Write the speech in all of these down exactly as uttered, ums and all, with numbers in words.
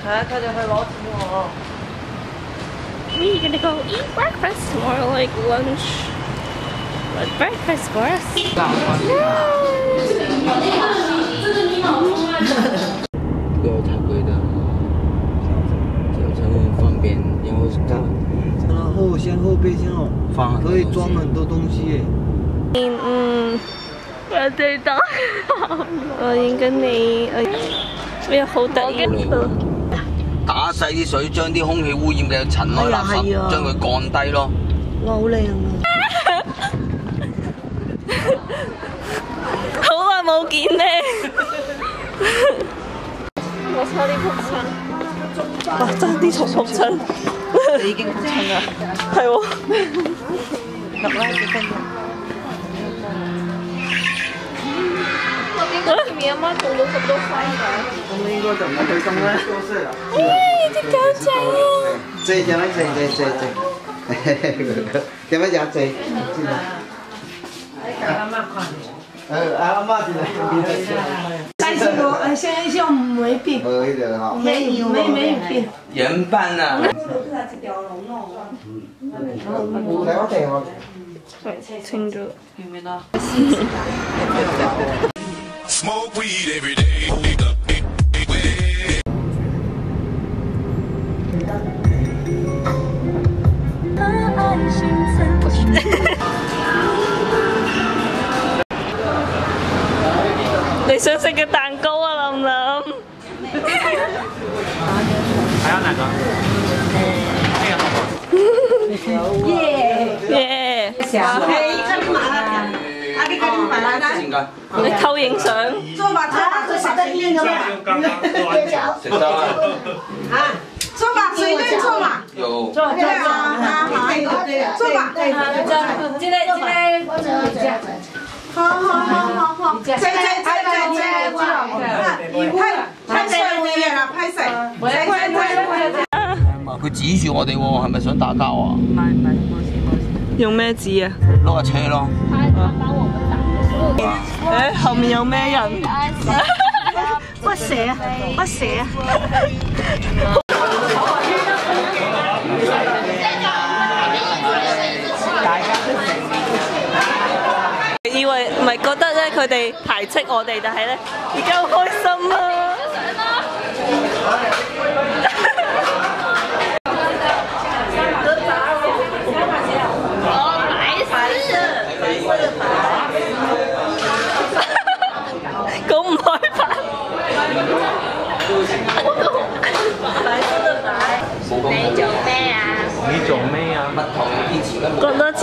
係啊，佢哋去攞錢喎。 We're gonna go eat breakfast or like lunch. But breakfast for us. 不要太贵的，这样才会方便。然后然后先后备箱哦，放可以装很多东西耶。 嗯，我知道，我應該你我有好得意。 打細啲水，將啲空氣污染嘅塵埃垃圾將佢降低咯。 哇，好靚啊！ 好耐冇見你，我差啲仆親，哇！爭啲重仆親， 你已經仆親啦， 係喎， 入啦幾分鐘。 我見你阿媽種到咁多花㗎， 咁應該就唔係佢種啦。 咦！隻狗仔啊！ 這點乜這這這這，點乜嘢這？呃，阿媽進來。 但是我呃现在叫梅饼， 沒得哈。 梅梅梅饼。 鹽拌啊。 清咗。 見唔見啊？ Smoke weed every day. 你想食嘅蛋糕啊，林林？ 还要哪个？那个好不好？ 耶耶！ 小黑，这里买了，阿给给你买了的。 你偷影相？ 做吧，做吧，做得硬的嘛。 刚刚做完。 食得啦。 啊，做吧，随便做嘛。 有。 做对啊，啊好，做吧。对对对，进来进来，我这这。好好好好好，再再再再再，拍拍晒會嘅啦，拍晒，再再再。 佢指住我哋喎，係咪想打交啊？ 唔係唔係，冇事冇事。 用咩指啊？ 攞架車咯。 誒，後面有咩人？ 不捨啊，不捨啊。 以為唔係覺得咧，佢哋排斥我哋，但係咧而家好開心啊！咁唔開拍， 你做咩啊？ 你做咩啊？ 蜜糖以前嘅講多次。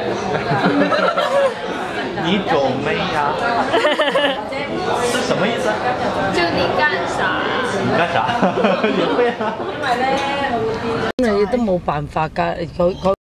你做咩呀？什麼意思？ 就你幹啥？ 你幹啥？你會啊？ 因為都冇辦法㗎，佢佢。